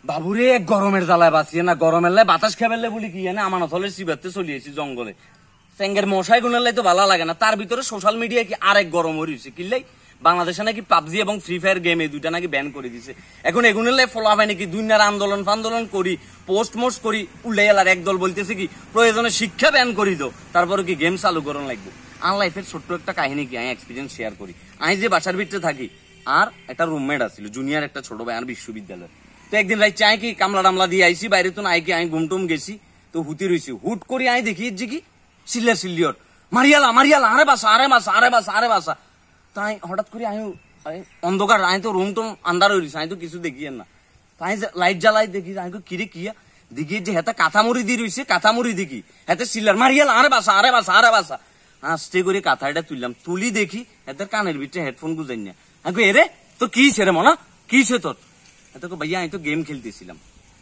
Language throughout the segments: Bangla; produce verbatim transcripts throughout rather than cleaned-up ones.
বাবুরে গরমের জ্বালায় বাঁচিয়ে না, গরমের লাই বাতাস খেবেলে বলি কি জানে আমানত হলে সিবাতে চলিয়েছি জঙ্গলে চেঙ্গের মশাই গুনের লাই তো ভালো লাগে না। তার ভিতরে সোশ্যাল মিডিয়া কি আরেক গরম হয়েছে কিল্লাই বাংলাদেশে নাকি পাবজি এবং ফ্রি ফায়ার গেম এই দুইটা নাকি ব্যান করে দিছে। এখন এগুনের লাই ফলো হবে নাকি দুনিয়ার আন্দোলন ফান্দোলন করি পোস্ট মোস্ট করি উল্লে এলার একদল বলতেছে কি প্রয়োজনে শিক্ষা ব্যান করি দো তারপরে কি গেম চালু করন লাগবে। আর লাইফের ছোট্ট একটা কাহিনী কি আমি এক্সপিরিয়েন্স শেয়ার করি। আমি যে বাসার ভিতরে থাকি আর একটা রুমমেট আছিল জুনিয়র একটা ছোট ভাই আর বিশ্ববিদ্যালয়। তো একদিন রাই চাই কি কামলা টামলা দিয়ে আইসি বাইরে তো আই কি আমি ঘুমটুম গেছি তো হুতি রইছি হুট করি আমি দেখি যে কি সিল্লা সিল্লিয়র মারিয়ালা মারিয়ালা আরে বাসা আরে বাসা আরে বাসা আরে বাসা। তাই হঠাৎ করে আমি অন্ধকার আমি তো রুম টুম আন্দার হয়ে রয়েছি আমি তো কিছু দেখি না। তাই লাইট জ্বালাই দেখি আমি কিরে কিয়া দেখি যে হেতে কাঁথামুড়ি দিয়ে রয়েছে কাঁথামুড়ি দেখি হেতে সিল্লার মারিয়ালা আরে বাসা আরে বাসা আরে বাসা। আস্তে করে কাঁথাটা তুললাম তুলি দেখি হেতের কানের ভিতরে হেডফোন গুজাই না আমি এরে তো কি ছেড়ে মনা কি সে তোর এত ভাইয়া আমি তো গেম খেলতেছিলাম।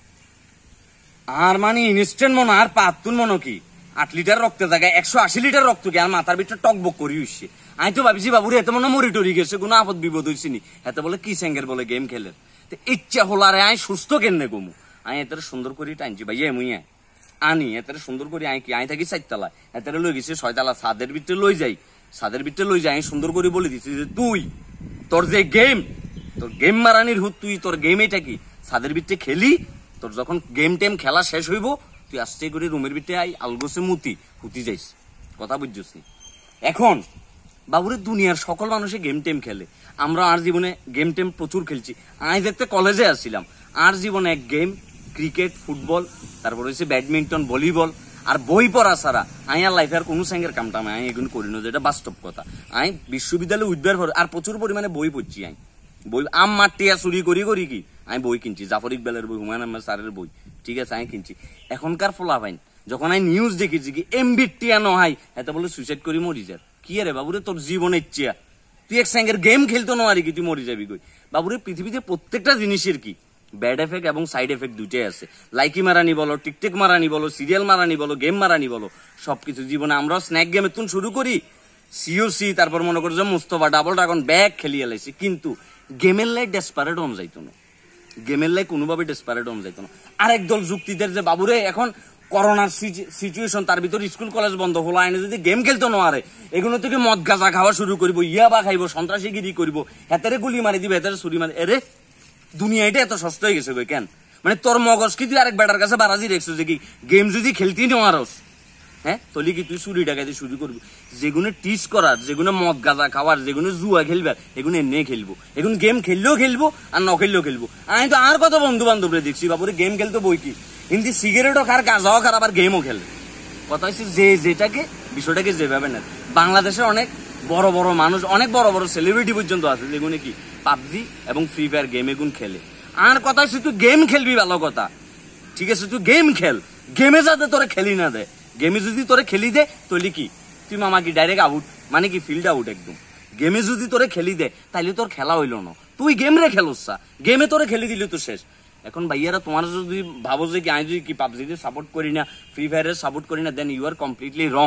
আর মানে ইনস্ট্যান্ট মনে আর পাতুন মনে কি আট লিটার রক্তের জায়গায় একশো আশি লিটার রক্ত কি আর মাথার ভিতরে টকবক করি উঠছে। আমি তো ভাবছি বাবুরে এত মনে মরি টরি গেছে কোনো আপদ বিপদ হয়েছি নি এত বলে কি স্যাঙ্গের বলে গেম খেলে ইচ্ছা হল আরে আমি সুস্থ কেনে কমু আমি এত সুন্দর করে টানছি ভাইয়া মুই আনি এত সুন্দর করে আমি কি আমি থাকি চারতলায় এত লই গেছি ছয়তলা ছাদের ভিতরে লই যাই ছাদের ভিতরে লই যাই আমি সুন্দর করে বলে দিচ্ছি যে তুই তোর যে গেম তোর গেম মারানির হুত তুই তোর গেম এটা কি ছাদের ভিতরে খেলি তোর যখন গেম টেম খেলা শেষ হইব তুই আস্তে করে রুমের ভিতরে আই আলগোসে মুতি হুতি যাইস কথা বুঝছিস নি। এখন বাবুরে দুনিয়ার সকল মানুষে গেম টেম খেলে আমরা আর জীবনে গেম টেম প্রচুর খেলছি। আমি দেখতে কলেজে আসছিলাম আর জীবনে এক গেম ক্রিকেট ফুটবল তারপর হচ্ছে ব্যাডমিন্টন ভলিবল আর বই পড়া ছাড়া আমি আর লাইফে আর কোনো সঙ্গের কামটা আমি এগুলো করি না যেটা বাস্তব কথা। আমি বিশ্ববিদ্যালয়ে উঠবার পর আর প্রচুর পরিমাণে বই পড়ছি আমি বই আম মাটিয়া চুরি করি করি কি আমি বই কিনছি জাফর ইকবালের বই হুমায়ুন আহমেদ স্যারের বই ঠিক আছে আমি কিনছি। এখনকার ফলাফাইন যখন আমি নিউজ দেখেছি কি এমবির টিয়া নহাই এত বলে সুইসাইড করি মরি যা কি রে বাবুরে তোর জীবন ইচ্ছা তুই এক সঙ্গের গেম খেলতো নয় কি তুই মরি যাবি কই। বাবুরে পৃথিবীতে প্রত্যেকটা জিনিসের কি ব্যাড এফেক্ট এবং সাইড এফেক্ট দুইটাই আছে। লাইকি মারানি বলো টিকটিক মারানি বলো সিরিয়াল মারানি বলো গেম মারানি বলো সবকিছু জীবনে আমরা স্ন্যাক গেমে তুন শুরু করি সিওসি তারপর মনে করো যে মুস্তফা ডাবল ড্রাগন ব্যাগ খেলিয়ে লাইছি কিন্তু গেমের লাই ডেসপারেট হন যাইতো না গেমের লাই কোনোভাবে ডেসপারেট হন যাইতো না। আরেক দল যুক্তিদের যে বাবুরে এখন করোনার সিচুয়েশন তার ভিতরে স্কুল কলেজ বন্ধ হলো আইনে যদি গেম খেলতো নোয়ারে এগুলো থেকে মদ গাঁজা খাওয়া শুরু করবো ইয়াবা খাইবো সন্ত্রাসীগিরি করবো হেতারে গুলি মারি দিবে হেতারে ছুরি মারি এরে দুনিয়া এটা এত সস্তা হয়ে গেছে কেন মানে তোর মগজ কি তুই আরেক বেটার কাছে বারাজি রেখছো যে কি গেম যদি খেলতেই নেওয়ারস হ্যাঁ তলি কি তুই চুরি ডাকাতি শুরু করবি যেগুলো টিচ করার যেগুলো মদ গাঁজা খাওয়ার যেগুলো জুয়া খেলবার এগুলো এমনি খেলবো এখন গেম খেললেও খেলবো আর ন খেললেও খেলবো। আমি তো আর কত বন্ধু বান্ধবরে দেখছি বাবুরে গেম খেলতো বই কি কিন্তু সিগারেটও খার গাঁজাও খার আবার গেমও খেলে কথা হচ্ছে যে যেটাকে বিষয়টাকে যেভাবে না। বাংলাদেশের অনেক বড় বড় মানুষ অনেক বড় বড় সেলিব্রিটি পর্যন্ত আছে যেগুলো কি পাবজি এবং ফ্রি ফায়ার গেম এগুন খেলে। আর কথা হচ্ছে তুই গেম খেলবি ভালো কথা ঠিক আছে তুই গেম খেল গেমে যাতে তোরে খেলি না দে গেমে যদি তোরে খেলি দে তৈলি কি তুই মামা কি ডাইরেক্ট আউট মানে কি ফিল্ড আউট একদম গেমে যদি তোরে খেলি দে তাইলে তোর খেলা হইল না তুই গেম রে খেলোসা গেমে তোরে খেলি দিলি তো শেষ। এখন ভাইয়ারা তোমার যদি ভাবো যে কি আমি যদি কি পাবজিতে সাপোর্ট করি না ফ্রি ফায়ারের সাপোর্ট করি না দেন ইউ আর কমপ্লিটলি রং।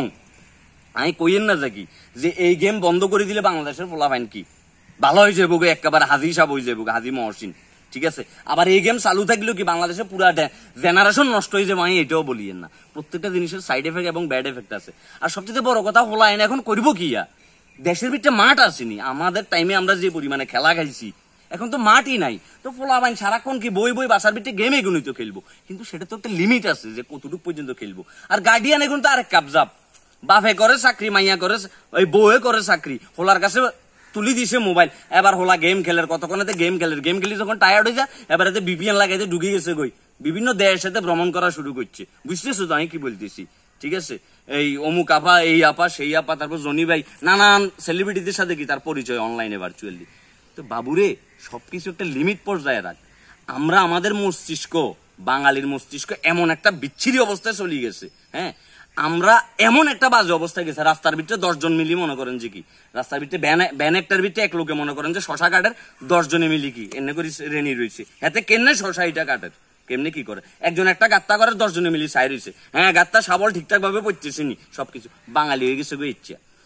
আমি কইয়েন না যে কি যে এই গেম বন্ধ করে দিলে বাংলাদেশের ফলাফাইন কি ভালো হয়ে যাবো একেবারে হাজি সাহেব হয়ে যাবো হাজি মহসিন ঠিক আছে। আবার এই গেম চালু থাকলেও কি বাংলাদেশে পুরা জেনারেশন নষ্ট হয়ে যাবে আমি এটাও বলিয়েন না। প্রত্যেকটা জিনিসের সাইড এফেক্ট এবং ব্যাড এফেক্ট আছে। আর সবচেয়ে বড় কথা হলো আইন এখন করবো কি দেশের ভিতরে মাঠ আসেনি আমাদের টাইমে আমরা যে পরিমাণে খেলা খাইছি এখন তো মাঠই নাই তো ফলাফাইন সারাক্ষণ কি বই বই বাসার ভিতরে গেম এগুলোই তো খেলবো কিন্তু সেটা তো একটা লিমিট আছে যে কতটুকু পর্যন্ত খেলবো। আর গার্ডিয়ান এখন তো আরেক কাবজাব বাপে করে চাকরি মাইয়া করে ওই বউয়ে করে চাকরি হোলার কাছে তুলি দিছে মোবাইল এবার হোলা গেম খেলের কতক্ষণে গেম খেলের গেম খেলি যখন টায়ার্ড হয়ে যায় এবার এতে বিপিএন লাগাইতে ঢুকে গেছে গই বিভিন্ন দেশের সাথে ভ্রমণ করা শুরু করছে বুঝতেছো তো আমি কি বলতেছি ঠিক আছে। এই অমুক আপা এই আপা সেই আপা তারপর জনি ভাই নানান সেলিব্রিটিদের সাথে কি তার পরিচয় অনলাইনে ভার্চুয়ালি। তো বাবুরে সবকিছু একটা লিমিট পর্যায়ে রাখ। আমরা আমাদের মস্তিষ্ক বাঙালির মস্তিষ্ক এমন একটা বিচ্ছিরি অবস্থায় চলে গেছে হ্যাঁ আমরা এমন একটা বাজে অবস্থায় গেছে রাস্তার ভিতরে দশ জন মিলি মনে করেন যে কি রাস্তার ভিতরে ব্যান একটার ভিতরে এক লোকে মনে করেন যে শশা কাটের দশ জনে মিলি কি এনে করে রেনি রয়েছে এতে কেনে শশা এটা কাটের কেমনি কি করে একজন একটা গাত্তা করে দশ জনে মিলি সাই রয়েছে হ্যাঁ গাত্তা সাবল ঠিকঠাক ভাবে পড়তেছে নি সবকিছু বাঙালি হয়ে গেছে গো ইচ্ছা।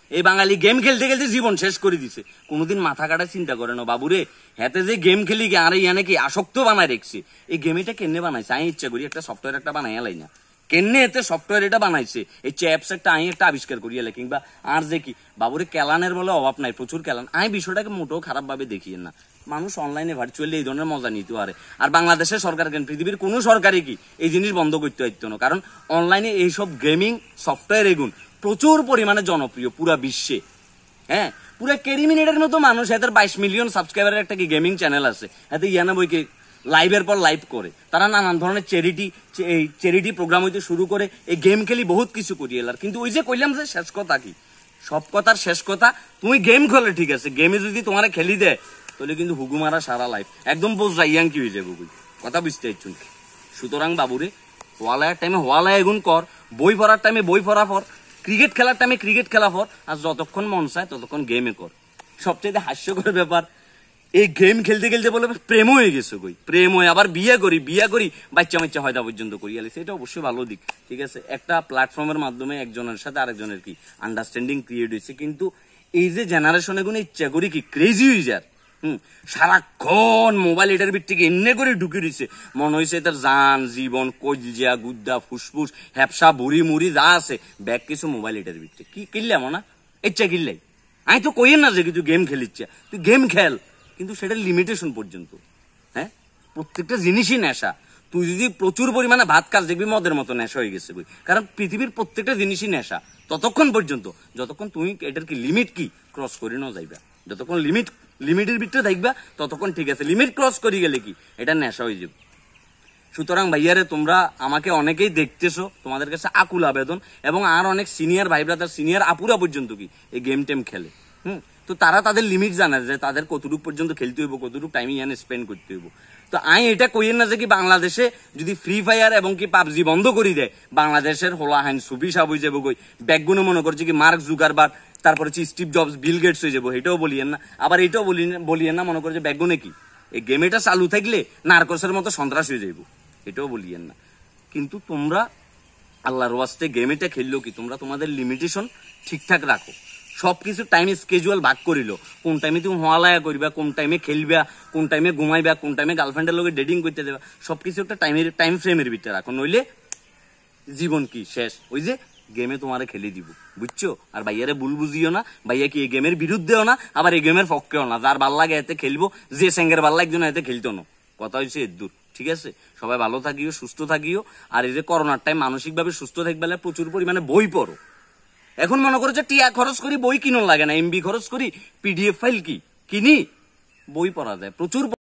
এই বাঙালি গেম খেলতে খেলতে জীবন শেষ করে দিছে। কোনোদিন মাথা কাটা চিন্তা করে না বাবুরে, হাতে যে গেম খেলি গে আর ইয়ানে কি আসক্ত বানায় রেখছে। এই গেম এটা কেনে বানাইছে? আমি ইচ্ছা করি একটা সফটওয়্যার একটা বানাই এলাই না, কেনে এতে সফটওয়্যার এটা বানাইছে, এই চ্যাপস একটা আমি একটা আবিষ্কার করি এলে, কিংবা আর যে কি বাবুরে কেলানের বলে অভাব নাই, প্রচুর কেলান। আমি বিষয়টাকে মোটেও খারাপ ভাবে দেখিয়ে না, মানুষ অনলাইনে ভার্চুয়ালি এই ধরনের মজা নিতে পারে। আর বাংলাদেশের সরকার কেন, পৃথিবীর কোনো সরকারই কি এই জিনিস বন্ধ করতে হইতো না, কারণ অনলাইনে এইসব গেমিং সফটওয়্যার এগুন প্রচুর পরিমাণে জনপ্রিয় পুরা বিশ্বে। হ্যাঁ, পুরা কেরি মিনিটের মতো মানুষ, এদের বাইশ মিলিয়ন সাবস্ক্রাইবারের একটা কি গেমিং চ্যানেল আছে, এতে ইয়ানা বইকে লাইভের পর লাইভ করে, তারা নানান ধরনের চ্যারিটি এই চ্যারিটি প্রোগ্রাম হইতে শুরু করে এই গেম খেলি বহুত কিছু করি এলার। কিন্তু ওই যে কইলাম যে শেষ কথা কি, সব কথার শেষ কথা, তুমি গেম খেলে ঠিক আছে, গেমে যদি তোমার খেলি দেয় তাহলে কিন্তু হুগুমারা সারা লাইফ একদম বোঝ যাইয়াং কি হয়ে যাবে কথা বুঝতে ইচ্ছুন। সুতরাং বাবুরে হওয়ালায়ার টাইমে হওয়ালায় এগুন কর, বই পড়ার টাইমে বই পড়া পর, ক্রিকেট খেলার টাইমে ক্রিকেট খেলা পর, আর যতক্ষণ মন চায় ততক্ষণ গেমে কর। সবচেয়ে হাস্যকর ব্যাপার, এই গেম খেলতে খেলতে বলে প্রেম হয়ে গেছে, কই প্রেম হয়ে আবার বিয়ে করি, বিয়ে করি বাচ্চা বাচ্চা হয়তো পর্যন্ত করি আলিস। এটা অবশ্যই ভালো দিক, ঠিক আছে, একটা প্ল্যাটফর্মের মাধ্যমে একজনের সাথে আরেকজনের কি আন্ডারস্ট্যান্ডিং ক্রিয়েট হয়েছে। কিন্তু এই যে জেনারেশন এগুলো ইচ্ছা করি কি ক্রেজি হয়ে যায়, হম সারাক্ষণ মোবাইল এটার ভিত্তিকে এমনি করে ঢুকে দিছে, মনে হয়েছে তার জান জীবন কলজিয়া গুদ্দা ফুসফুস হ্যাপসা বুড়ি মুড়ি যা আছে ব্যাগ কিছু মোবাইল এটার ভিত্তি কি কিনলাম না ইচ্ছা কিনলাই। আমি তো কইেন না যে তুই গেম খেলিচ্ছা, তুই গেম খেল, কিন্তু সেটা লিমিটেশন পর্যন্ত। হ্যাঁ, প্রত্যেকটা জিনিসই নেশা। তুই যদি প্রচুর পরিমাণে ভাত খাস দেখবি মদের মতো নেশা হয়ে গেছে, কারণ পৃথিবীর প্রত্যেকটা জিনিসই নেশা ততক্ষণ পর্যন্ত যতক্ষণ তুমি এটার কি লিমিট কি ক্রস করে না যাইবা। যতক্ষণ লিমিট লিমিটের ভিতরে থাকবা ততক্ষণ ঠিক আছে, লিমিট ক্রস করে গেলে কি এটা নেশা হয়ে যাবে। সুতরাং ভাইয়ারে তোমরা আমাকে অনেকেই দেখতেছো, তোমাদের কাছে আকুল আবেদন, এবং আর অনেক সিনিয়র ভাই ব্রাদার সিনিয়র আপুরা পর্যন্ত কি এই গেম টেম খেলে, হুম তো তারা তাদের লিমিট জানে যে তাদের কতটুকু পর্যন্ত খেলতে হইব, কতটুকু টাইম ইয়ানে স্পেন্ড করতে হইব। তো আমি এটা কইেন না যে কি বাংলাদেশে যদি ফ্রি ফায়ার এবং কি পাবজি বন্ধ করে দেয় বাংলাদেশের হোলা হাইন সুবি সাব হয়ে যাবো, কই ব্যাগগুলো মনে করছে কি মার্ক জুকারবার্গ, তারপরে হচ্ছে স্টিভ জবস বিল গেটস হয়ে যাবো, এটাও বলিয়েন না। আবার এটাও বলি বলিয়েন না মনে করছে ব্যাগগুনে কি এই গেম এটা চালু থাকলে নার্কসের মতো সন্ত্রাস হয়ে যাইব, এটাও বলিয়েন না। কিন্তু তোমরা আল্লাহর ওয়াস্তে গেম এটা খেললো কি তোমরা তোমাদের লিমিটেশন ঠিকঠাক রাখো, সবকিছু টাইম স্কেজুয়াল ভাগ করিল, কোন টাইমে তুমি হওয়ালায়া করবা, কোন টাইমে খেলবা, কোন টাইমে ঘুমাইবা, কোন টাইমে গার্লফ্রেন্ডের লোকে ডেটিং করতে যাবা, সবকিছু একটা টাইমের টাইম ফ্রেমের ভিতরে রাখো, নইলে জীবন কি শেষ, ওই যে গেমে তোমারে খেলে দিব, বুঝছো। আর ভাইয়ারে ভুল বুঝিও না, ভাইয়া কি এই গেমের বিরুদ্ধেও না আবার এই গেমের পক্ষেও না, যার ভাল লাগে এতে খেলবো, যে সেঙ্গের ভাল লাগছে না এতে খেলতো না, কথা হচ্ছে এর দূর, ঠিক আছে। সবাই ভালো থাকিও, সুস্থ থাকিও, আর এই যে করোনার টাইম মানসিক ভাবে সুস্থ থাকবে প্রচুর পরিমাণে বই পড়ো। এখন মনে করো যে টিয়া খরচ করি বই কিনো লাগে না, এমবি খরচ করি পিডিএফ ফাইল কি কিনি, বই পড়া যায় প্রচুর।